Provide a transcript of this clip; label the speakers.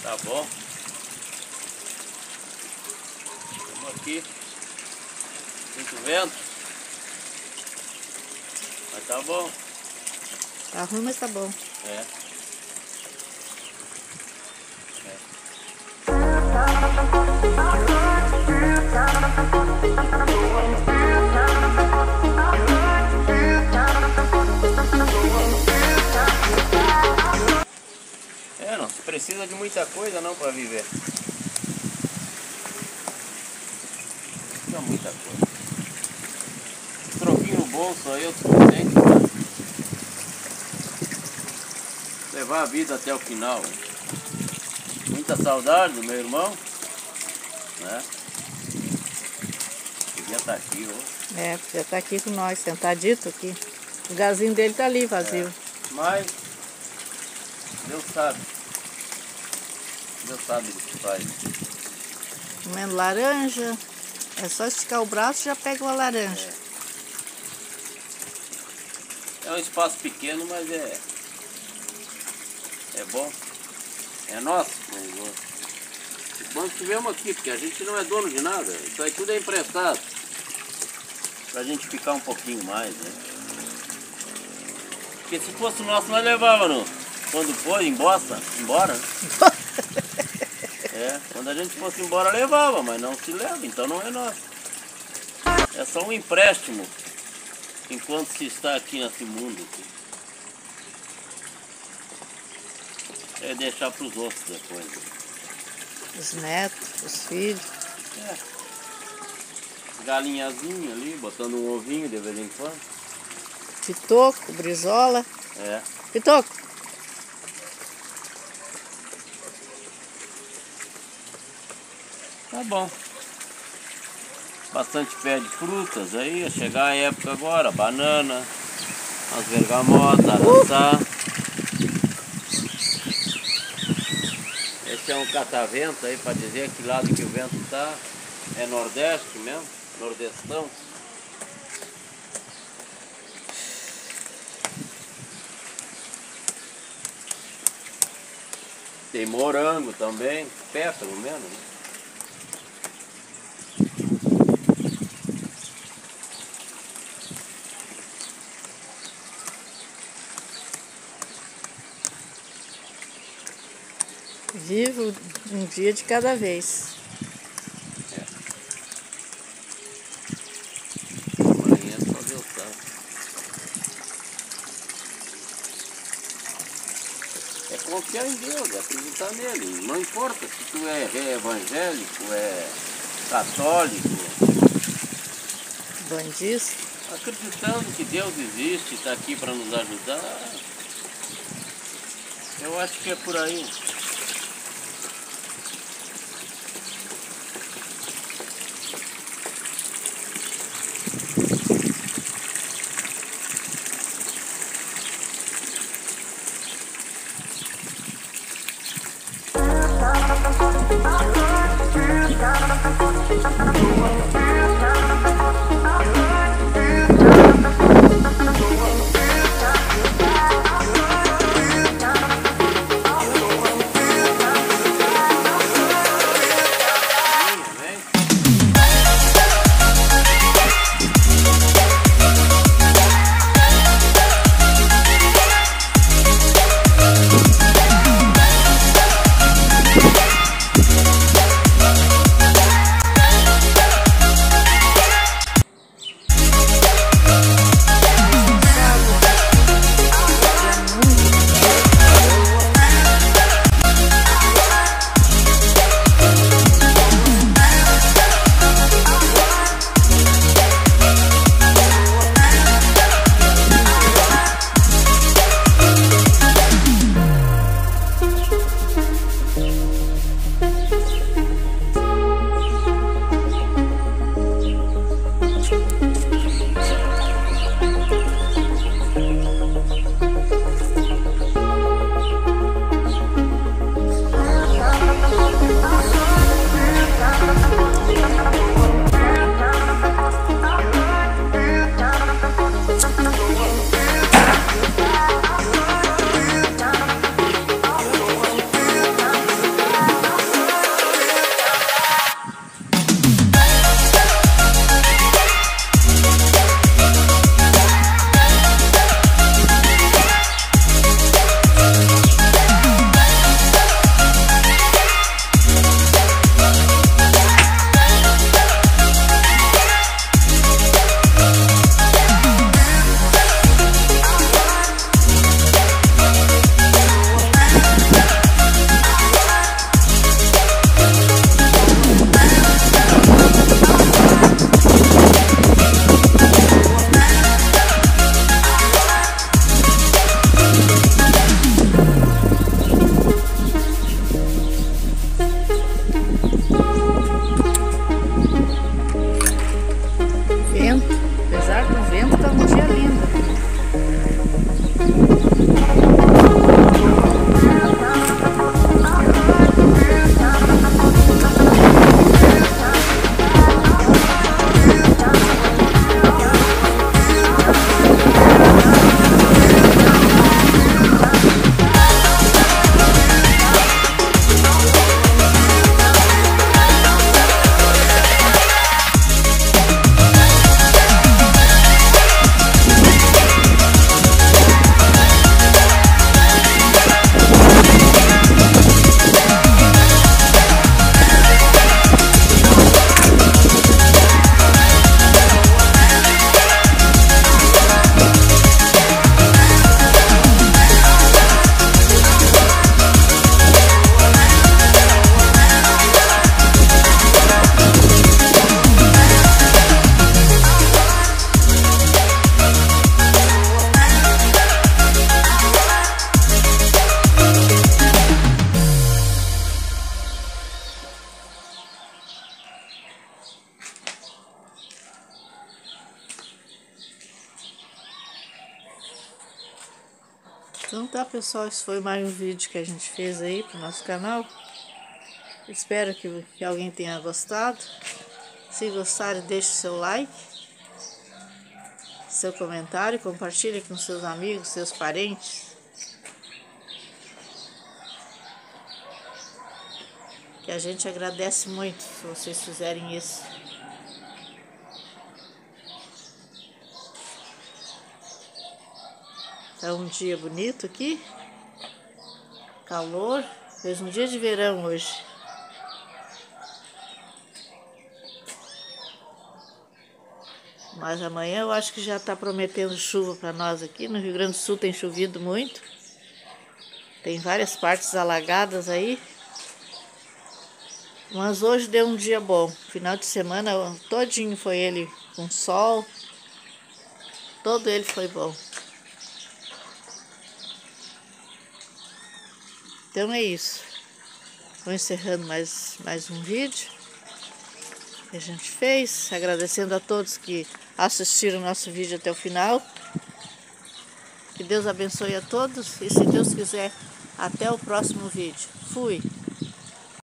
Speaker 1: Tá bom. Estamos aqui. Muito vento. Mas tá bom.
Speaker 2: Tá ruim, mas tá bom.
Speaker 1: É. Não se precisa de muita coisa não para viver. Não muita coisa. Um troquinho no bolso aí eu tô contente, né? Levar a vida até o final. Muita saudade do meu irmão, né? Podia estar aqui hoje.
Speaker 2: É, podia estar aqui com nós, sentadito aqui. O lugarzinho dele tá ali, vazio.
Speaker 1: Mas Deus sabe. Deus sabe o que faz.
Speaker 2: Comendo laranja. É só esticar o braço e já pega uma laranja.
Speaker 1: É um espaço pequeno, mas é bom. É nosso, mas é bom que tivemos aqui, porque a gente não é dono de nada. Isso aí tudo é emprestado. Pra gente ficar um pouquinho mais, né? Porque se fosse nosso, nós levávamos quando for embora, né? Quando a gente fosse embora levava, mas não se leva, então não é nosso. É só um empréstimo enquanto se está aqui nesse mundo. É deixar para os outros depois.
Speaker 2: Os netos, os filhos.
Speaker 1: Galinhazinha ali, botando um ovinho de vez em quando.
Speaker 2: Pitoco, brizola. Pitoco.
Speaker 1: Tá bom. Bastante pé de frutas aí, ia chegar a época agora, banana, as bergamotas, araçá. Esse é um catavento aí para dizer que lado que o vento tá. É nordeste mesmo, nordestão. Tem morango também, pé pelo menos, né?
Speaker 2: Vivo um dia de cada vez.
Speaker 1: Amanhã só Deus sabe. É confiar em Deus, é acreditar nele. Não importa se tu é evangélico, é católico.
Speaker 2: Bandista.
Speaker 1: Acreditando que Deus existe, está aqui para nos ajudar. Eu acho que é por aí.
Speaker 2: Então tá, pessoal, esse foi mais um vídeo que a gente fez aí pro nosso canal. Espero que alguém tenha gostado. Se gostarem, deixe seu like, seu comentário, compartilhe com seus amigos, seus parentes. Que a gente agradece muito se vocês fizerem isso. É um dia bonito aqui. Calor. Fez um dia de verão hoje. Mas amanhã eu acho que já está prometendo chuva para nós aqui. No Rio Grande do Sul tem chovido muito. Tem várias partes alagadas aí. Mas hoje deu um dia bom. Final de semana todinho foi ele com sol. Todo ele foi bom. Então é isso. Vou encerrando mais um vídeo que a gente fez. Agradecendo a todos que assistiram o nosso vídeo até o final. Que Deus abençoe a todos. E se Deus quiser, até o próximo vídeo. Fui!